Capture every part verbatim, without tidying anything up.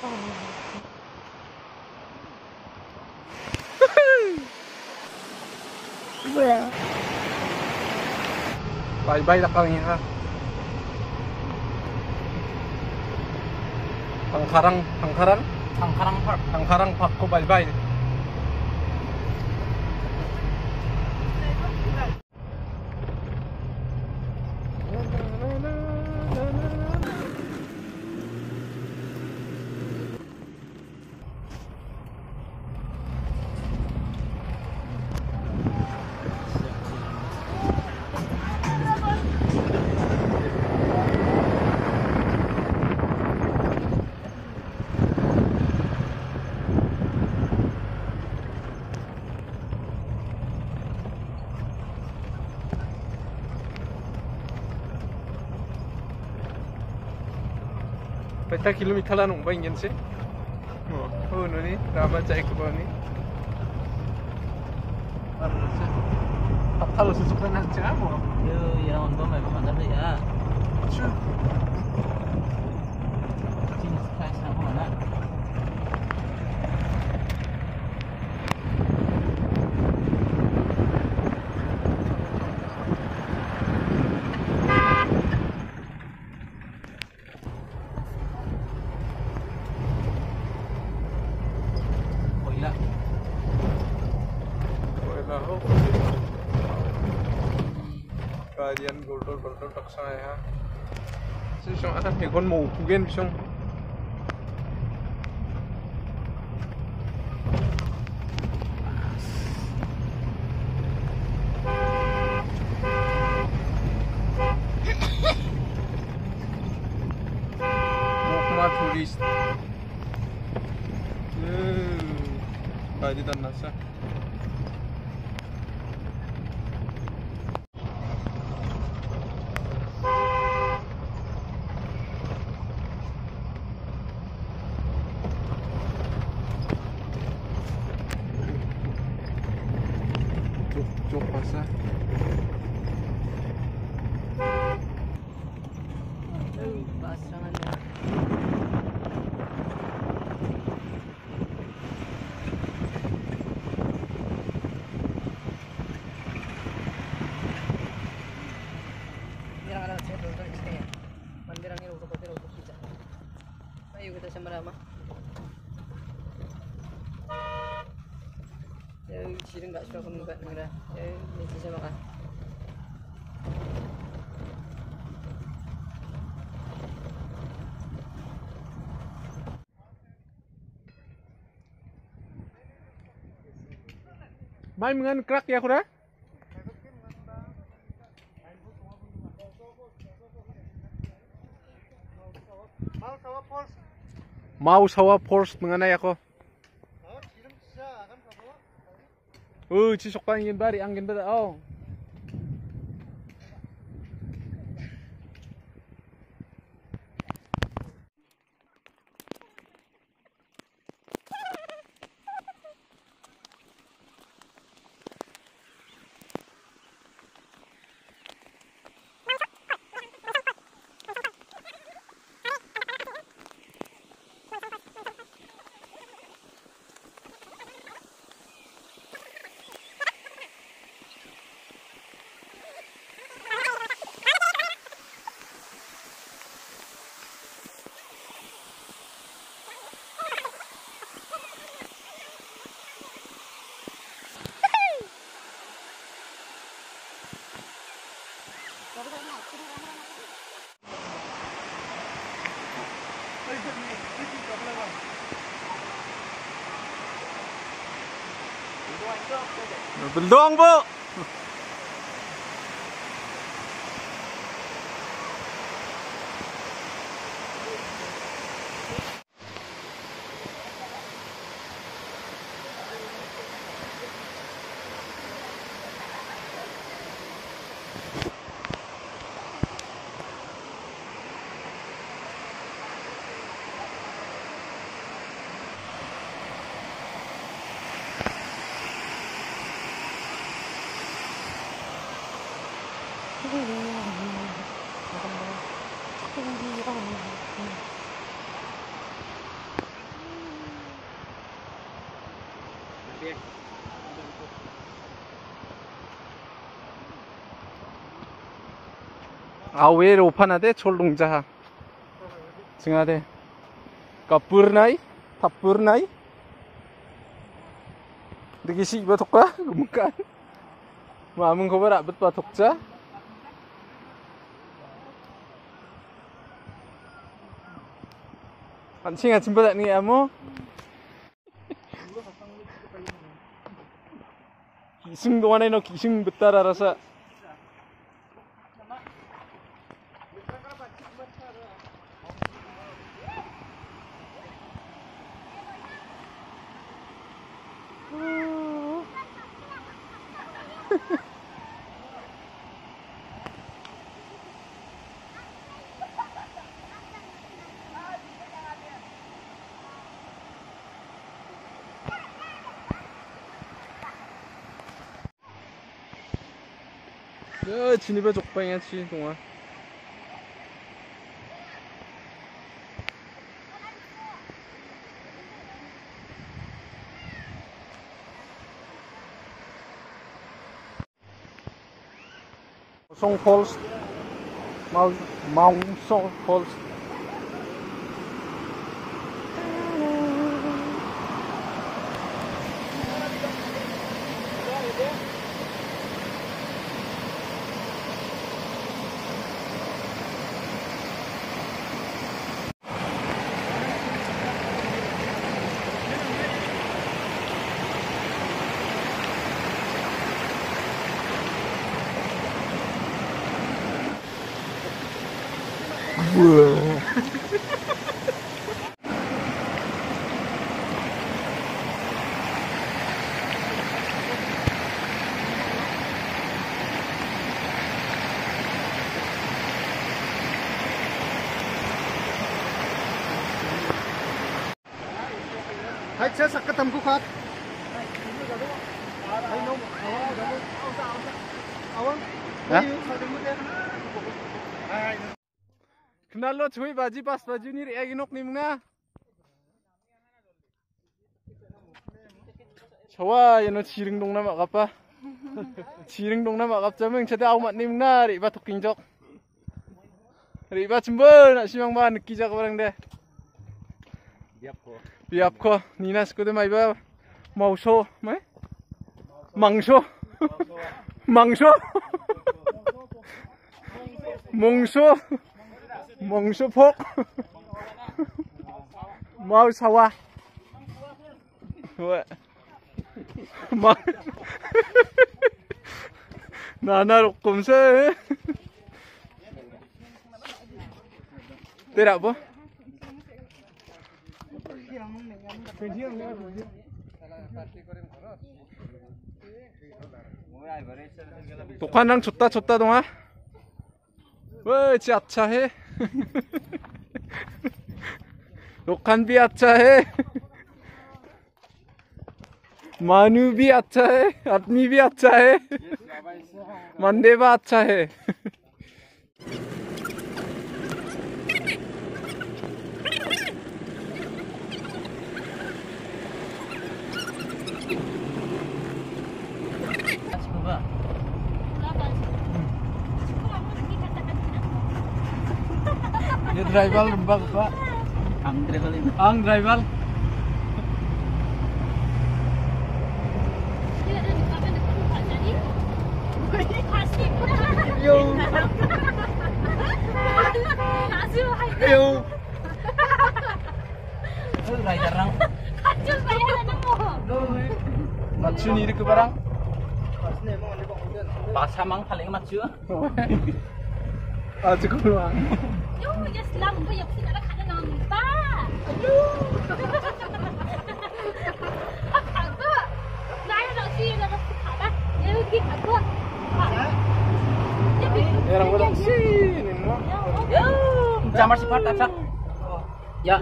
Bye-bye na kami ha. Tangkarang, Tangkarang, Tangkarang Park. Tangkarang Park ko bye-bye. Berapa kilometer lah nunggu ingin sih? Oh, ini ramai cek ke bawah ni. Harus susukan aja apa? Yo, ya on bom memang ada ya. Sure. Jenis price apa mana? Kalian goldo goldo tak saya. Sisong ah, ikon mau kugen sisong. Mukma turis. Hmm, tadi dan nasa. Cuk masa. Pasangannya. Dirang ada saya dulu kan istri ya. Mandirangnya untuk kopi untuk kita. Ayo kita sama Rama. Ya, sini nggak suka pun nggak nggak. Ya, ini bisa makan. Main dengan crack ya kuda? Mau sawa Porsche mengenai aku. Oh, cisok pa ingin bari, angin bada oh. Berdoang, Bu. Awe opana de cholungja singa de kapur nai tapur nai dikisi ba thokka gumkan ma mung khobar abet ba thokja anjing anjing ba ni amo 기승 동안에 너 기승 붙다라 알아서 야, 진입에 족방이야, 지, 동아. Song Falls, Mount Mount Song Falls. Wah. Hai saya sakit temku kat. Hai nom. Awang. Hai. Kenalo cuy baji pas baju ni ri agi nok ni muna. Coba ya no ciring dong nama apa? Ciring dong nama apa jameng cete aumat ni muna ri ba toking jok. Ri ba cembel nak simang ba neki jak barang deh. Biap ko. Biap ko. Ninas ko de mai ba mau so, mai? Mangso. Mangso. Mongso. Mongso phok mau sawa mang nana rokom se tera apa दुकान छोटा छोटा 동아 왜 지 अच्छा है दुकान भी अच्छा है मानू भी अच्छा है आदमी भी अच्छा है मंदेवा अच्छा है ये ड्राइवर लंबा apa? Ang driver ini. Ang driver. Yo. Yo. Itu driver orang. Kacau bayaran kamu. Macu ni ke barang? Pas emang paling macu. Ah, cukup luang. Yo, ya selang bu ya sini ada kada nampak. Aduh. Apa? Naya nak sih nak kada. Ya pergi apa? Ya orang orang sini no. Yo. Jamar sifat acak. Ya.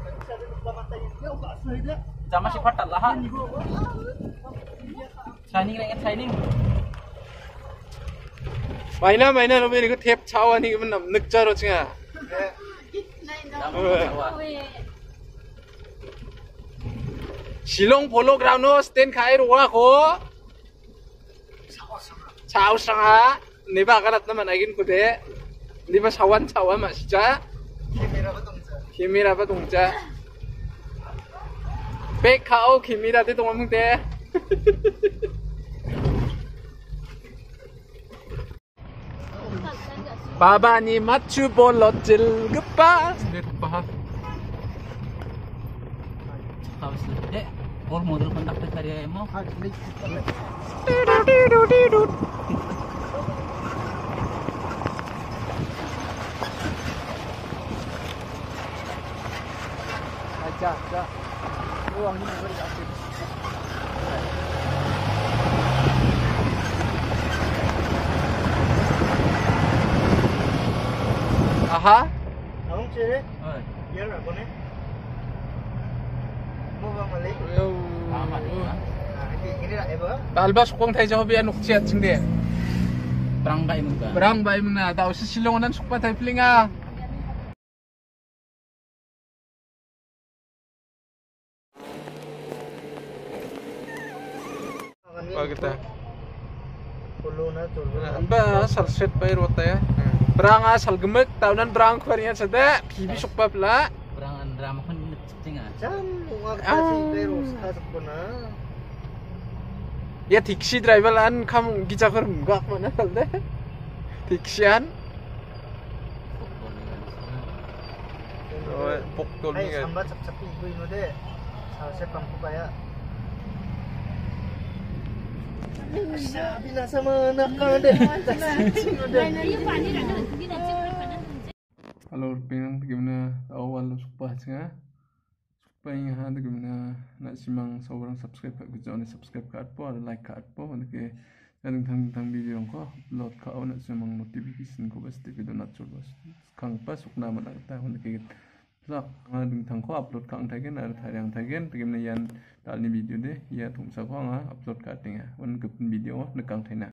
Jamar sifat lah. Shining ingat shining. Mainnya mainnya lo ini ke tap cawan ini mana nekjar ocingnya. Shillong Polo Ground no stand khai ruwa ko chao sanga ni ba karat naman agin ko de ni ba sawan sawa ma sija kimira ba dongja bek khao kimira de dong mung de 바바니 맞추 볼러 찔급바 네 바 Tapos eh, or model kontak sa karya mo. 자, 자. 우와, 힘이 그리 앞에. 아하? Không chơi đấy, Oy. nhớ là con đấy. Mua vào mà lấy. Tama di ba? À, thì cái này lại bữa. 알바 속광 타이저 허비야 녹지 아층데 Barangay mo ba? 브랑 바이 나 다우스 실롱은 속바 타이플링아 Bagita. Polo na tur. Ba salset bay rota ya. Brang asal gemek tahunan brang kwarinya sada bibi sukpa pula. Barangan drama ko nagsiting ah. Jam, uang kasi pero sa ko na. Ya taxi driver an kam gija kar gak mana kalde. Taxian. Oh, pokol Ay, ni kan. samba cap-capi ko yun de. Sa sa pampu kaya. Sabi na sa mana ka de. Halo pinang gimana awal sukpa singa. Sukpa yang ada gimana nak simang seorang subscribe kat jangan subscribe kat apa ada like kat apa mana ke yang tentang tentang video ko upload ka nak simang notification ko pasti video nak coba kang pas sukna mana kita mana ke sak ada tentang ko upload kang tagen ada tayang tagen gimana yang dalam video deh ya tungsa ko nga upload kat tinga wan ke video nak kang tayna